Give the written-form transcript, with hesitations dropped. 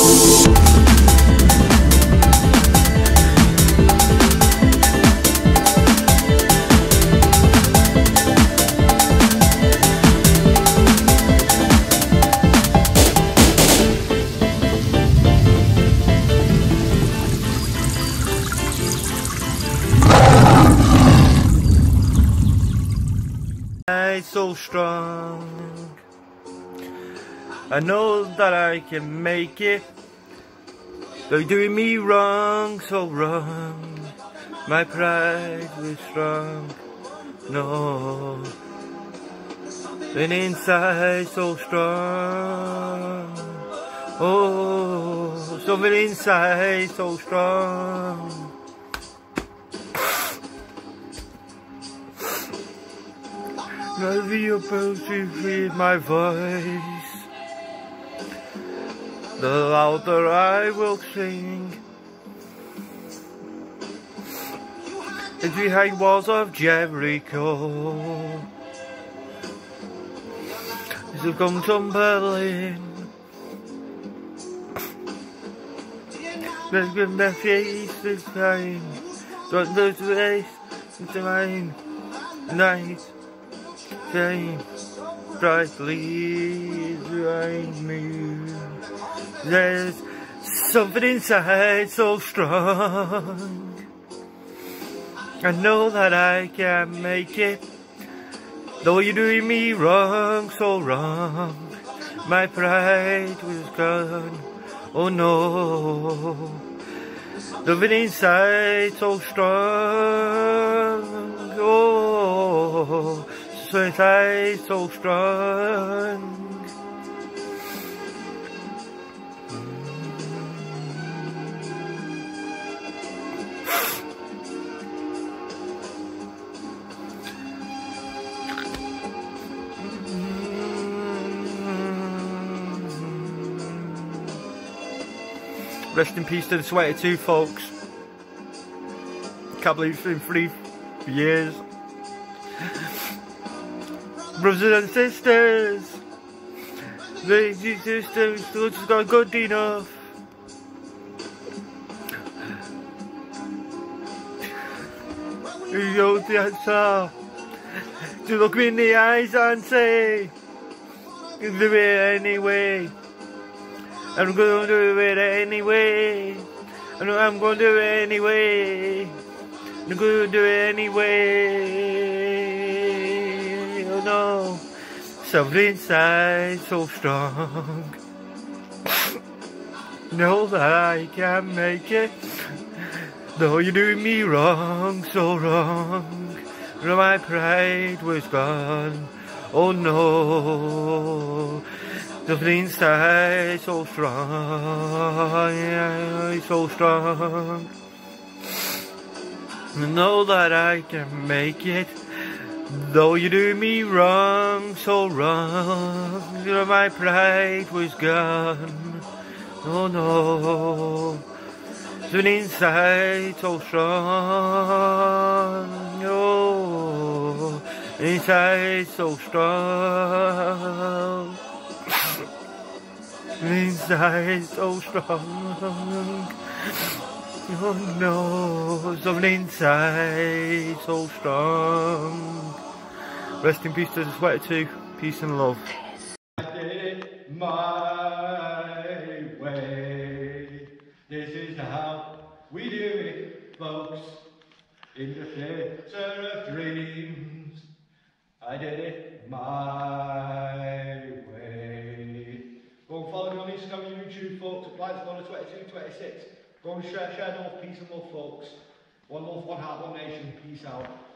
So strong, I know that I can make it. They're doing me wrong, so wrong. My pride was strong, no. And inside so strong, oh, something inside so strong. Never your ability to hear my voice, the louder I will sing. It's behind walls of Jericho, as I come tumbling. Let's give my face this time, don't lose the race into mine, night. Shine brightly behind me. There's something inside so strong. I know that I can make it, though you're doing me wrong, so wrong. My pride was gone, oh no. Something inside so strong, oh. So inside so strong. Rest in peace to the Sweater 2 folks. Can't believe it's been 3 years. Brothers and sisters, they just got good enough. You know the answer. To look me in the eyes and say, you do it anyway. I'm gonna do it anyway. I know I'm gonna do it anyway. I'm gonna do it anyway. Oh no, something inside so strong. Know that I can make it, though you're doing me wrong, so wrong. My pride was gone. Oh no, something inside so strong, yeah, so strong. I know that I can make it, though you do me wrong, so wrong. My pride was gone. Oh no, something inside so strong. Oh, inside so strong. Inside so strong. Oh no, something inside so strong. Rest in peace to the Sweater 2. Peace and love. I did it my way. This is how we do it, folks. In the theatre of dreams, I did it my way. Go and follow me on Instagram and YouTube, folks. Apply to follow 22, 26. Go and share love, peace and love, folks. One love, one heart, one nation. Peace out.